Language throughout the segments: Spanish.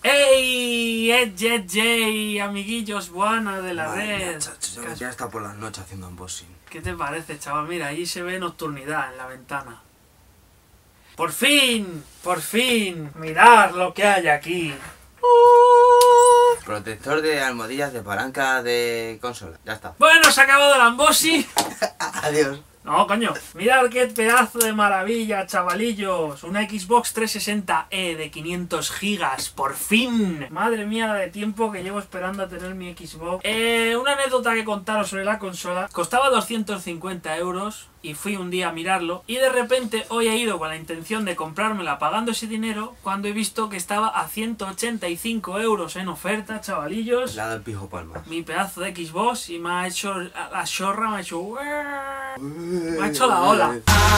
¡Ey! ¡Ey, amiguillos buenas de la red! Chacho, ya está por las noches haciendo unboxing. ¿Qué te parece, chaval? Mira, ahí se ve nocturnidad en la ventana. ¡Por fin! ¡Por fin! ¡Mirad lo que hay aquí! Protector de almohadillas de palanca de consola. Ya está. Bueno, se ha acabado el unboxing. Adiós. No, coño. Mirad qué pedazo de maravilla, chavalillos. Una Xbox 360e de 500 gigas. ¡Por fin! Madre mía de tiempo que llevo esperando a tener mi Xbox. Una anécdota que contaros sobre la consola. Costaba 250 euros y fui un día a mirarlo. Y de repente hoy he ido con la intención de comprármela pagando ese dinero cuando he visto que estaba a 185 euros en oferta, chavalillos. La del pijo palma. Mi pedazo de Xbox y me ha hecho la chorra, me ha hecho... Me ha hecho la ola.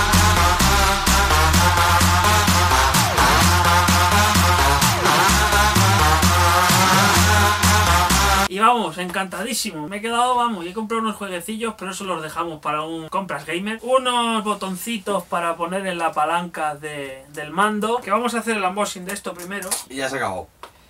Y vamos, encantadísimo. Me he quedado, vamos, y he comprado unos jueguecillos, pero eso los dejamos para un compras gamer. Unos botoncitos para poner en la palanca del mando. Que vamos a hacer el unboxing de esto primero. Y ya se acabó.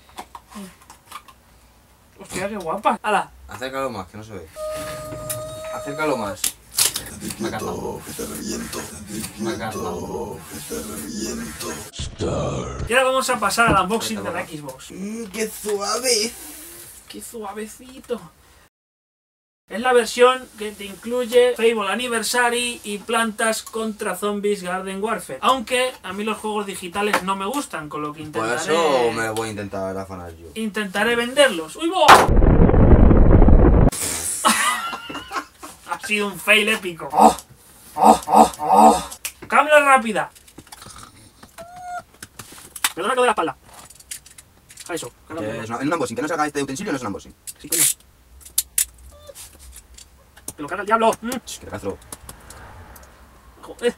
Hostia, qué guapa. ¡Hala! Acércalo más, que no se ve. Acércalo más. Me ha casado. Que te reviento. Me ha casado. Que te reviento. Y ahora vamos a pasar al unboxing de la Xbox. ¡Qué suave! ¡Qué suavecito! Es la versión que te incluye Fable Anniversary y Plantas contra Zombies Garden Warfare. Aunque a mí los juegos digitales no me gustan, con lo que Por intentaré... eso me voy a intentar afanar yo. Intentaré venderlos. ¡Uy, bo! Ha sido un fail épico. ¡Cámara rápida! Perdona que de la espalda. A eso. Es un unboxing, que no se haga este utensilio, no es un unboxing. Sí, coño. ¡Que lo caga el diablo! Que castro. Joder.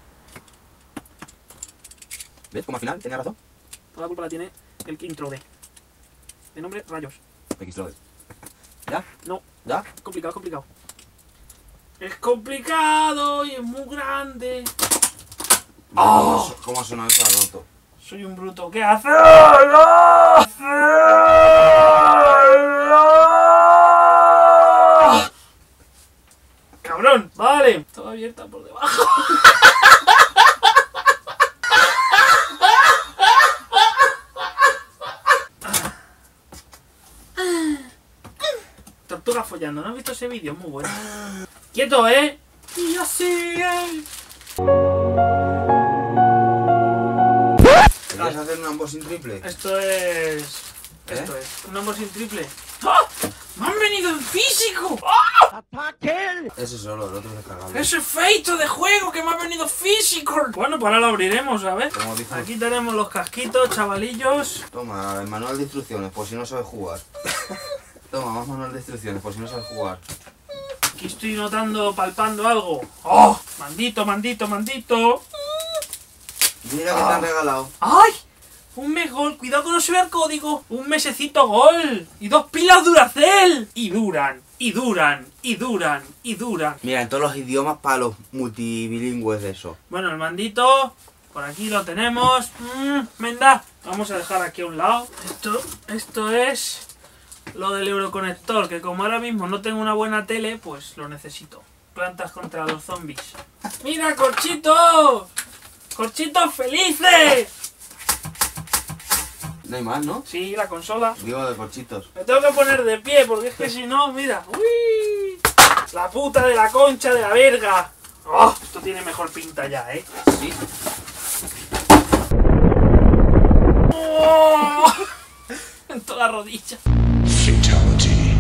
¿Ves cómo al final tenía razón? Toda la culpa la tiene el intro de nombre Rayos. Xtroder. ¿Ya? No. ¿Ya? Es complicado, es complicado. Es complicado y es muy grande. ¡Oh! ¿Cómo ha sonado eso roto? Soy un bruto. ¿Qué hace? ¡Cabrón! Vale. Todo abierta por debajo. Tortuga follando. ¿No has visto ese vídeo? Muy bueno. ¡Quieto, eh! Y así, ¿Quieres hacer un unboxing triple? Esto es... Esto es un unboxing triple. ¡Ah! ¡Me han venido en físico! ¡Ah! Ese solo, el otro es descargable. ¡Ese feito de juego que me ha venido físico! Bueno, pues ahora lo abriremos, ¿sabes? Como dice. Aquí tenemos los casquitos, chavalillos. Toma, el manual de instrucciones, por si no sabes jugar. Toma, más manual de instrucciones, por si no sabes jugar. Aquí estoy notando, palpando algo. ¡Oh! ¡Mandito, mandito, mandito! Mira que te han regalado. ¡Ay! Un mes gol, cuidado que no se vea el código. Un mesecito gol. Y 2 pilas Duracell. Y duran, y duran, y duran, y duran. Mira, en todos los idiomas para los multibilingües de eso. Bueno, el mandito, por aquí lo tenemos. Venga, vamos a dejar aquí a un lado. Esto es lo del Euroconector, que como ahora mismo no tengo una buena tele, pues lo necesito. Plantas contra los zombies. ¡Mira, corchitos! ¡Corchitos felices! No hay más, ¿no? Sí, la consola. Digo de corchitos. Me tengo que poner de pie, porque es que si no, mira. ¡Uy! La puta de la concha de la verga. ¡Oh! Esto tiene mejor pinta ya, ¿eh? Sí. ¡Oh! En toda la rodilla. Fatality.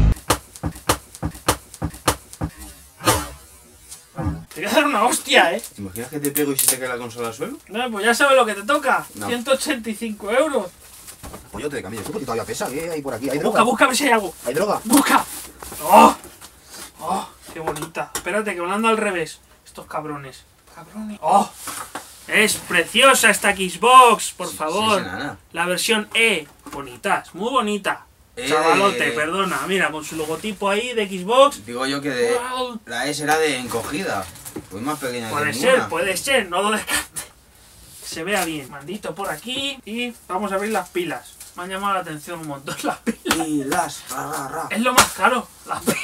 Te voy a dar una hostia, ¿eh? ¿Te imaginas que te pego y se te cae la consola al suelo? No, pues ya sabes lo que te toca. No. 185 euros. Pues yo te camino. Tú porque todavía pesa, ¿qué hay por aquí? ¿Hay Busca, droga? busca a ver si hay algo. ¿Hay droga? ¡Busca! ¡Oh! ¡Oh! ¡Qué bonita! Espérate, que hablando al revés. Estos cabrones. Cabrones. ¡Oh! Es preciosa esta Xbox, por favor. Sí, nana. La versión E. Bonita, es muy bonita. Chavalote, perdona. Mira, con su logotipo ahí de Xbox. Digo yo que de... Wow. La S era de encogida. Pues más pequeña Puede que ser, ninguna. puede ser. No lo descarte. Que se vea bien. Mandito por aquí. Y vamos a abrir las pilas. Me han llamado la atención un montón las pilas. Y las ra. Es lo más caro, las pilas.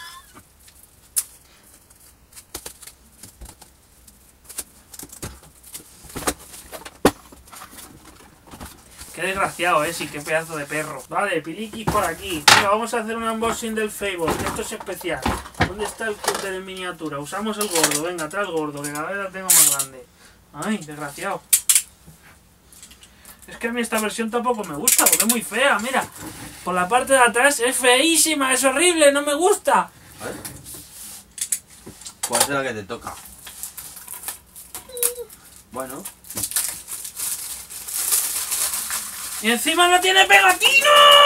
Qué desgraciado, sí, qué pedazo de perro. Vale, piliquis por aquí. Venga, vamos a hacer un unboxing del Fable. Esto es especial. ¿Dónde está el cúter en miniatura? Usamos el gordo. Venga, trae el gordo, que cada vez la tengo más grande. Ay, desgraciado. Es que a mí esta versión tampoco me gusta, porque es muy fea, mira. Por la parte de atrás es feísima, es horrible, no me gusta. A ver. ¿Cuál es la que te toca? Bueno. ¡Y encima no tiene pegatina!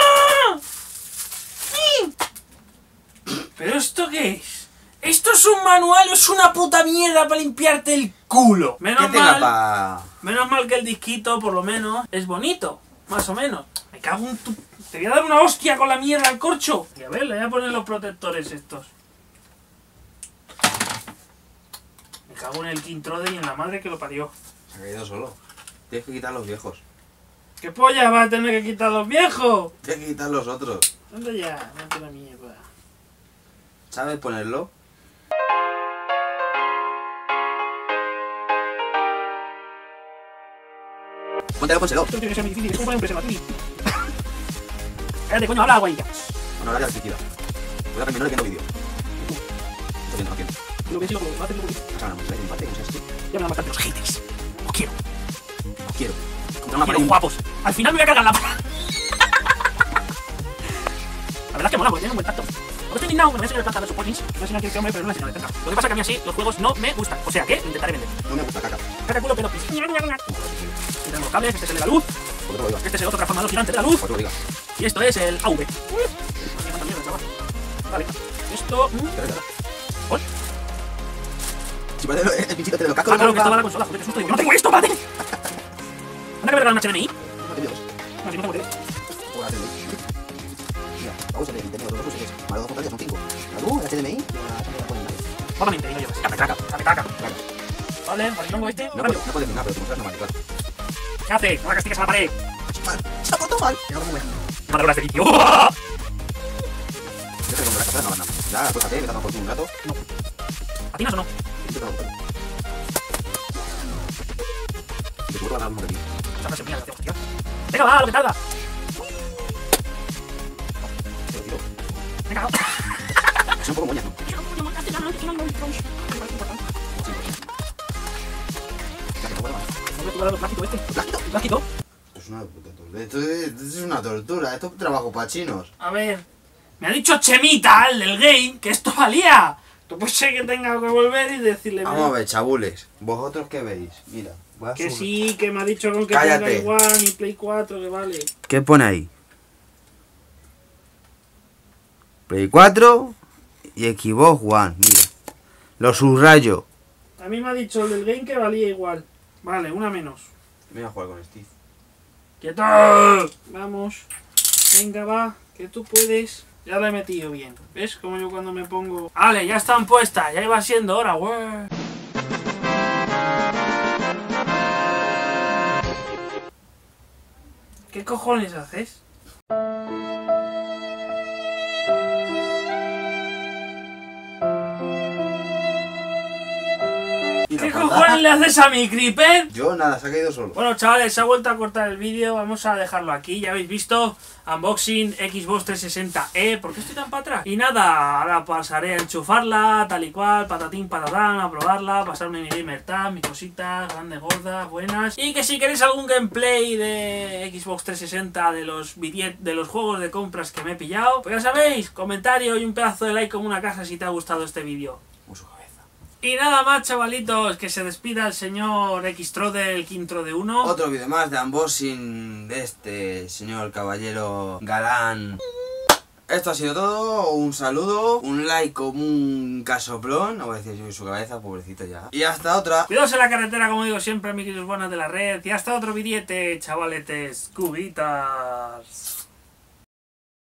¡Sí! ¿Pero esto qué es? ¿Esto es un manual o es una puta mierda para limpiarte el culo? Menos mal que el disquito, por lo menos, es bonito. Más o menos. Me cago en tu... Te voy a dar una hostia con la mierda al corcho. Y a ver, le voy a poner los protectores estos. Me cago en el Kintrode y en la madre que lo parió. Se ha caído solo. Tienes que quitar los viejos. ¿Qué polla va a tener que quitar los viejos? Tienes que quitar los otros. ¿Dónde ya? No la mierda. ¿Sabes ponerlo? Póntelo, pónselo. Esto tiene que ser muy difícil. Es como poner un preseo aquí. Cállate, coño, habla agua y ya. Bueno, ahora ya la electricidad. Voy a terminar viendo vídeo. Estoy viendo, no quiero. Lo que sí, lo que va a hacer lo que... Vas a ganar mucho, un parte, no sé si. Ya me van bastante los haters. Os quiero. No quiero. No quiero guapos. Al final me voy a cargar la pala. La verdad es que mola, porque tiene un buen tacto. Porque estoy indignado, me voy a enseñar el planta de los supportings. Me voy a enseñar que este hombre, pero no le enseño de cerca. Lo que pasa es que a mí así los juegos no me gustan. O sea que intentaré vender. No me gusta, caca. Caca culo, pero pis. Y tenemos los cables, este es el de la luz. Por otro lo diga. Este es el otro transformador gigante de la luz. Por otro lo diga. Y esto es el AV. Vale. Esto... ¿Hoy? Si parece el pinchito te lo casco. Ah, claro, que esto va a la consola. Joder, qué susto. Yo no tengo esto, vale. ¿Anda que me regalan un HDMI? No te miedos. No, si no tengo tele. Mira, vamos a ver, tenemos dos luces. Más dos pantallas son 5. La luz, el HDMI y la ponen nadie. Vagamente, y no llevas. Caca. Vale, vale, pongo este. No Cambio. puedes decir nada, pero tu mujer no manipular. ¿Qué hace? No la castigues a la pared. Mal, se ha portado mal. Ya no me No me de vicio. Yo te compro la casa, no van nada. Ya, acuéstate, me por un rato. No. ¿Patinas o no? Yo te lo compro. De seguro van a dar un momentito. Esta frase mía, hostia. Venga, va, lo que tarda. Se lo tiro. Venga, va. Es un poco moña, ¿no? Plástico. Es una puta tortura. Esto es una tortura. Esto es trabajo para chinos. A ver. Me ha dicho Chemita, el del game, que esto valía. Tú puede ser que tenga que volver y decirle... Vamos a ver, chabules. ¿Vosotros qué veis? Mira, voy a Que subir. sí, que me ha dicho con que Cállate. tenga igual y Play 4, que vale. ¿Qué pone ahí? Play 4 y Xbox One, mira. Lo subrayo. A mí me ha dicho el del game que valía igual. Vale, una menos. Me voy a jugar con Steve. ¡Quieto! Vamos. Venga, va, que tú puedes. Ya la he metido bien. ¿Ves? Como yo cuando me pongo... Vale, ya están puestas. Ya iba siendo hora, güey. ¿Qué cojones haces? ¿Qué cojones le haces a mi Creeper? Yo nada, se ha caído solo. Bueno, chavales, se ha vuelto a cortar el vídeo. Vamos a dejarlo aquí. Ya habéis visto. Unboxing Xbox 360e. ¿Por qué estoy tan para atrás? Y nada, ahora pasaré a enchufarla, tal y cual, patatín, patatán, a probarla, pasarme mi gamer tag, mis cositas, grandes, gordas, buenas. Y que si queréis algún gameplay de Xbox 360 de los juegos de compras que me he pillado, pues ya sabéis, comentario y un pedazo de like como una casa si te ha gustado este vídeo. Y nada más, chavalitos, que se despida el señor Xtrode, el Kintrode 1. Otro vídeo más de unboxing de este señor caballero galán. Esto ha sido todo, un saludo, un like como un casoplón, no voy a decir yo en su cabeza, pobrecito ya. Y hasta otra. Cuidaos en la carretera, como digo siempre, amiguitos buenas de la red. Y hasta otro videete, chavaletes, cubitas.